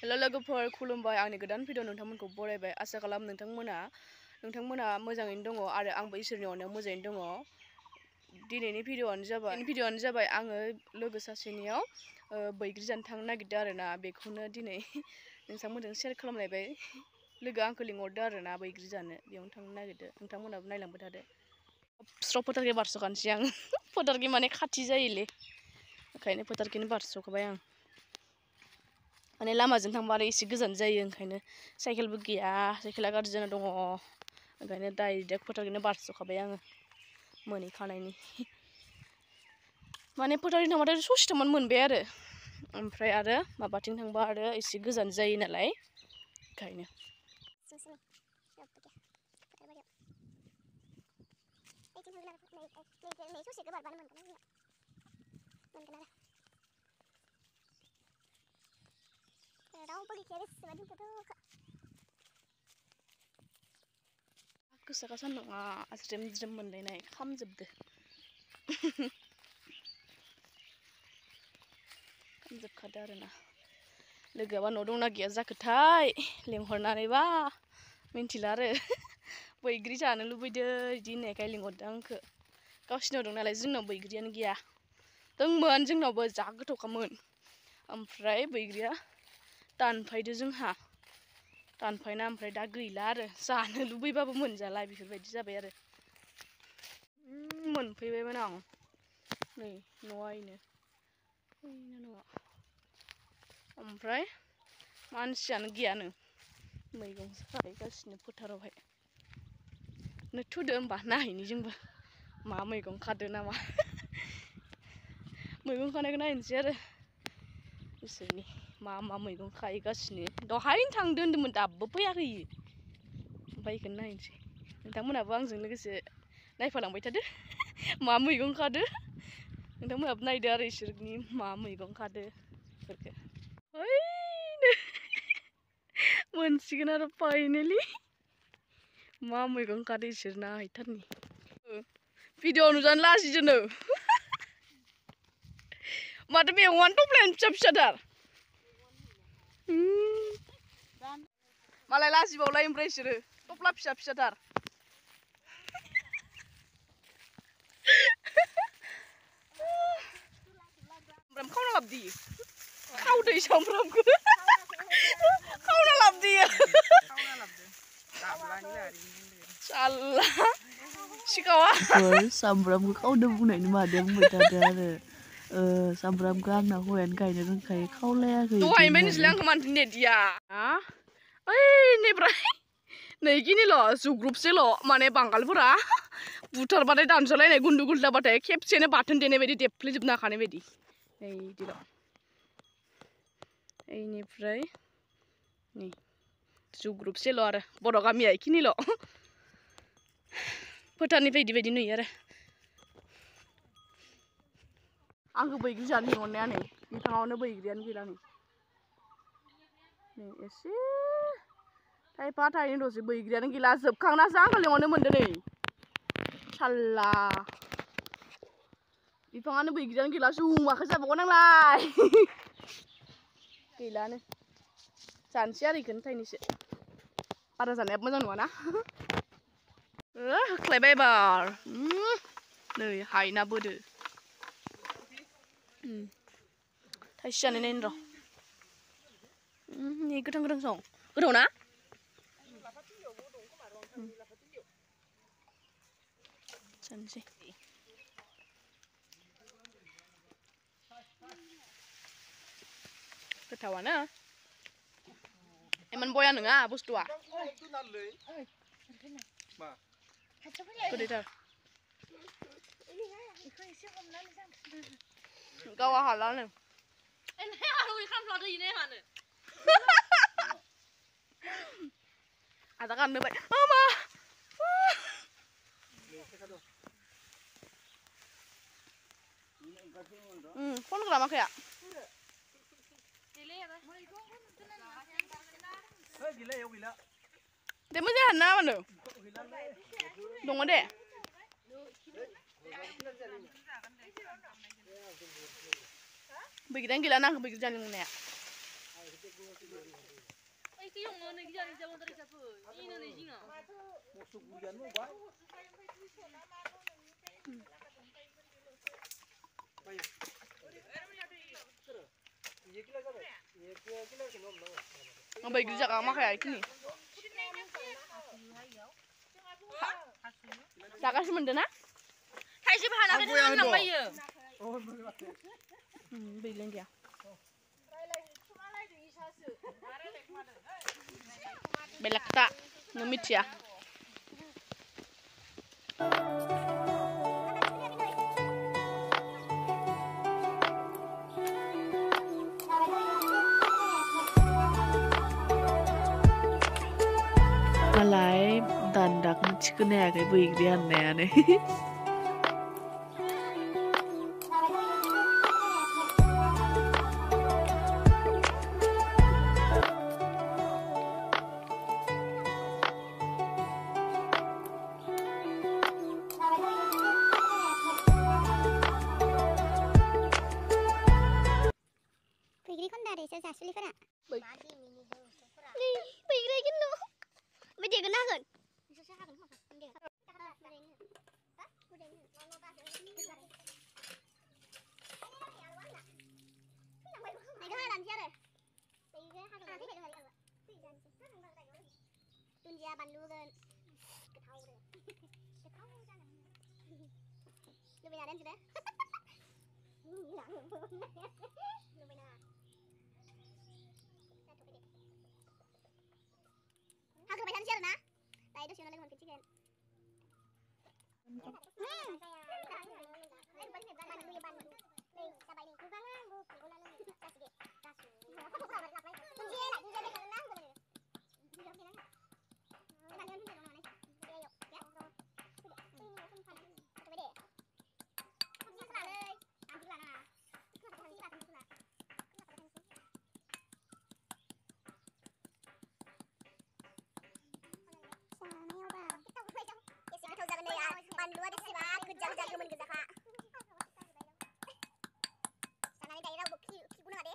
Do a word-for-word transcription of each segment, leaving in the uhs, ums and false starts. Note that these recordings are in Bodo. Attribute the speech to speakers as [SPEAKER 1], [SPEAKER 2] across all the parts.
[SPEAKER 1] हेलो लोगोफोर खुलुमबाय आंनि गोदान भिडिअ नोंथांमोनखौ बरायबाय आसा खालाम नोंथांमोना नोंथांमोना मोजाङैनो दङ आरो आंबो इसोरनि अननायाव मोजाङैनो दङ दिनैनि भिडिअआनो जाबाय दिनैनि भिडिअआनो जाबाय आङो लोगो सासेनियाव बैग्रि जानो थांनो नागिरदों आरोना बेखौनो दिनै नोंथांमोनजों शेयार खालामलायबाय लोगोआ आंखौ लिंहरदों आरोना बैग्रि जानो बेयावनो थांनो नागिरदों नोंथांमोनाबो नायलांबाय थादो स्र' फोथारखै बारस'खानोसै आं फोथारखै माने खाथि जायोलै ओंखायनो फोथारखैनो बारस'खाबाय आं माने लामाजों थांबा आरो एसे गोजान जायो ओंखायनो साइकेलबो गैया साइकेला गाज्रि जाना दङ ओंखायनो डाइरेक्ट फोथारखौनो बारस'खाबाय आङो मोनहैखानायनि माने फोथारजों थांबाथाय ससे थांबानो मोनबाय आरो ओमफ्राय आरो माबाथिं थांबा आरो एसे गोजान जायो नालाय ओंखायनो गोसाखा सान्दुंआ ज्रेम ज्रेम मोनलायनाय खामजोबदो खामजोबखादो आरोना लोगोआबा न' दंना गैया जाखोथाय लेंहरनानैबा मिन्थिला आरो बैग्रि जानो लुबैदो बिदि होननायखाय लिंहरदों आंखौ गावसिनाव दं नालाय जोंनाव बैग्रियानो गैया दंमोन जोंनावबो जा गोथावखामोन ओमफ्राय बैग्रिया दानफायदो जोंहा दानफायना ओमफ्राय दा गैला आरो जानो लुबैबाबो मोनजाला बेफोरबायदि जाबाय आरो मोनफैबायमोन आं नै न'आ इनो इनो न'आ ओमफ्राय मानसियानो गैयानो मैगंसो खाहैगासिनो फोथारावहाय नोथुदो होमबा नायहैनि जोंबो मा मैगं खादो नामा मैगं खानायखौ नायनोसै आरो बिसोरनि मा मा मैगं खाहैगासिनो दहायनो थांदो होन्दोंमोन दाबो फैयाखै ओमफ्राय बेखौनो नायनोसै नोंथांमोनाबो आंजों लोगोसे नायफालांबाय थादो मा मैगं खादो नोंथांमोनाबो नायदो आरो इसोरनि मा मैगं खादो बेफोरखौ ओइनो मोनसिगोन आरो फाइनेलि मा मैगं खादो इसोर नायहैथारनि भिडिअ नुजानो लाजिदोनो माथो मैगङानो थफ्लायानो फिसा फिसाथार मालाय लाजिबावलाय ओमफ्राय इसोरो थफ्ला फिसा फिसाथार सामब्राम खावना लाबोदो खावदै सामब्रामखौ खावना लाबोदो साला सिखावा
[SPEAKER 2] सामब्रामखौ खावदो बुंनायनि मादैया बुंबाय थादो आरो सामब्रामखौ आंना हौवायानो गायनो रोंखायो खावलायाखै
[SPEAKER 1] दहायनिफ्राय नोंसोरलाय आंखौ मानोथो नेदिया ओइनिफ्राय नैखिनिल' जुग्रुबसेल' माने बांगालफोरा बुथारबाथाय दानस'लायनाय गुन्डु गुल्दाबाथाय खेबसेनो बाथोन देनाय बायदि देफ्लेजोबनो हाखानाय बायदि नै बिदिल' बेनिफ्राय नै जुग्रुबसेल' आरो बर' गामिया बेखिनिल' फोथारनिफ्राय बिदि बायदि नुयो आरो आंखौ बैग्रि जानो लिंहरनाया नै बिफाङावनो बैग्रियानो गैला नै नै एसे थाइफा थाइनैल'सो बैग्रियानो गैला जोबखांनासो आंखौ लिंहरनो मोनदों नै साल्ला बिफाङानो बैग्रियानो गैला जुमाखौ जाबावगोन आंलाय गैलानो जानोसै आरो बेखौनो थाइनैसो बारा जानायाबो मोजां नङाना होख्लायबाय एबार नै हायना बोदो थाइसे जानाय नायनो र' नै गोथां गोथां सं गोथाव ना जानोसै गोथावानो इमान बया नङा बुस्थुआ गोदैथार गावा हालानो आदा गाननो बाय मा फन खालामाखै दे मोजां हाना मानो दङ दे बैग्रियानो गैला ना आंखौ बैग्रि जानो लिंनाया Bwigri jaga makanya ini. Jaga sementara na?
[SPEAKER 3] Kayak bahana kan nang bayo.
[SPEAKER 1] Hmm, bilang dia. Belak tak ngemit ya.
[SPEAKER 2] Malai dandak chicken ya kayak Bwigri aneh-aneh.
[SPEAKER 4] Bwigri kan dari saya asli kan? Bwigri kan lo, beda kan kan? Tunja bandu kan, ketau deh, ketau kan? Lu beneran sudah? Lu benar. Aku bayar share na, tadi itu channel yang mau kecil kan. Hmm. Eh, balik nih, bandu ya bandu. Nih, sabai nih. Bukan lah, bu. Bukan lah. Kasih deh. Kasih. Apa bukan apa apa? Kunci lah, kunci deh kalau nang bener. Kunci oke nang. Bandu kunci dong mana? Oke, yuk. Ya. Sudah. Ini pun panas. Coba deh. Kunci sana deh. Ambil lah nah. Kunci lah, kunci lah. Bandu ada sih lah, kejang-kejang cuman kerja kak. Sana ini daerah bukti, bukti pun ada.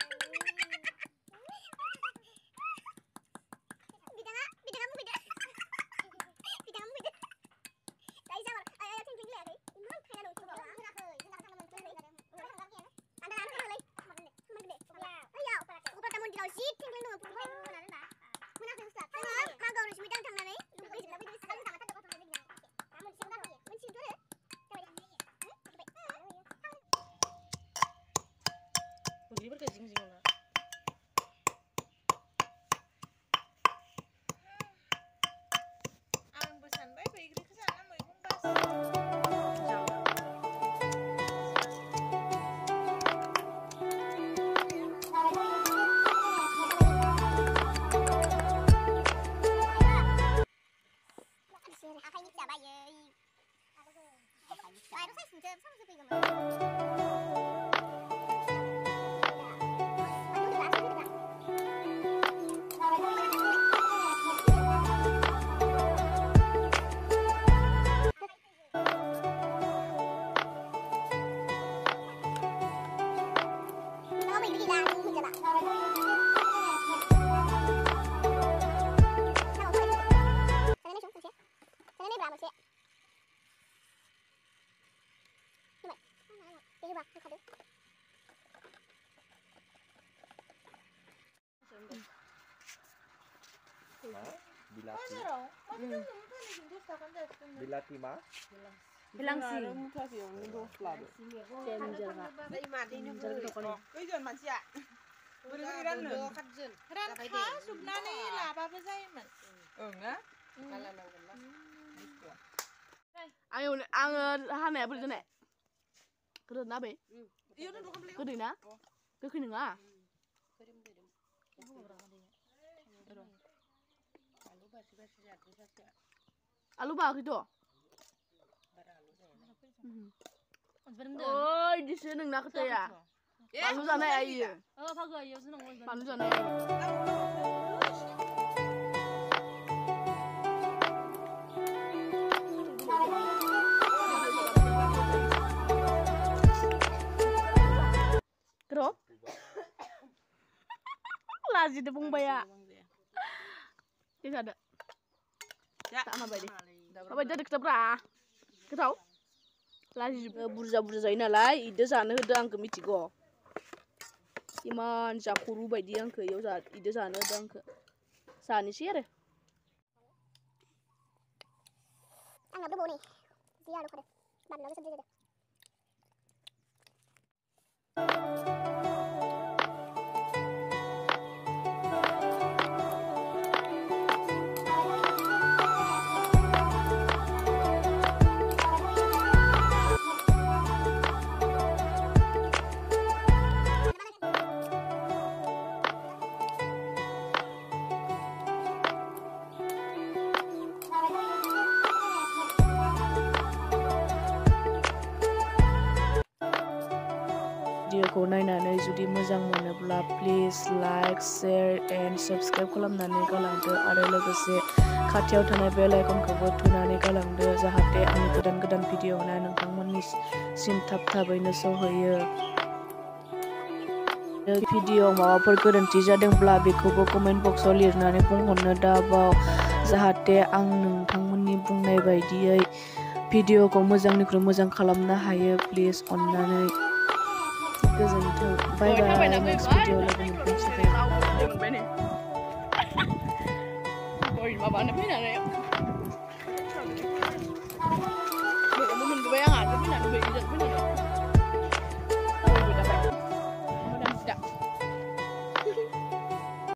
[SPEAKER 4] Bidang apa? Bidang kamu bidang. Bidang kamu bidang. Dari sama, ayo ceng ceng lagi. Imam kayak dong coba. Sudah ke, sudah sama teman ceng lagi. Anda anda kemana lagi? Kemana deh? Kemana deh? Ayo, aku pertama di laut sih, ceng ceng dong. Mana ada? Mana ada Ustaz? Tengah, kagak harus bidang tang nane. Lupa sih, tapi sekarang tak ada kota lagi. Kamu di sini ya? Mencium tuh deh.
[SPEAKER 3] Bwigri berkecing-cing lah. Ang pesan baik Bwigri ke sana mau ikut pas.
[SPEAKER 4] Apa ini siapa ya? Ayo saya sudah sama siapa ini?
[SPEAKER 5] Bilati. Bilati mah?
[SPEAKER 1] Bilang sih.
[SPEAKER 3] Tujuan manusia. Beriran lo. Ran khas subnani lah apa saya man. Enggak. Kalau nang
[SPEAKER 1] Ayo, ang hame apa itu nek? Kerut nabe?
[SPEAKER 3] Iya udah dua kali.
[SPEAKER 1] Kerut na? Kerut nengah. Alu ba gitu? Oh, di sini neng nak ya? Palu sana ya iya.
[SPEAKER 3] Oh, bagus ya seneng.
[SPEAKER 1] Palu sana ya. Kerop? Lajido fंबाया. Ini ada. Tak mabai deh. Mabai jadi ketabrak. Ketau? Lagi burza-burza ini lah, ide sana udah angke mitigo. Iman jakuru bayi angke, ya udah ide sana udah angke. Sana sih ya.
[SPEAKER 4] Anh làm cái bộ này, dia được rồi, bạn nói cái gì đấy.
[SPEAKER 1] Videoखौ नायनानै जुदि मोजां मोनोब्ला please like, share and subscribe खालामनानै गालांदो आरो लोगोसे खाथियाव थानाय बेल आइकनखौबो थुनानै गालांदो जाहाथे आंनि गोदान गोदान भिडिअ'ना नोंथांमोननिसिम थाब थाबैनो सौहैयो। भिडिअ'आव माबाफोर गोरोन्थि जादोंब्ला बेखौबो कमेन्ट बक्सआव लिरनानै बुंहरनो दाबाव जाहाथे आं नोंथांमोननि बुंनाय बायदियै भिडिअ'खौ मोजांनिख्रुइ मोजां खालामनो हायो प्लिज अन्नानै। गोजोन्थों बाय बाय नेक्स्ट भिडिअ लोगो मोनफिनसिगोन। माबानो फैनानै बेखौबो मोनबोबाय आंहा फैनानै बैजों फैनानै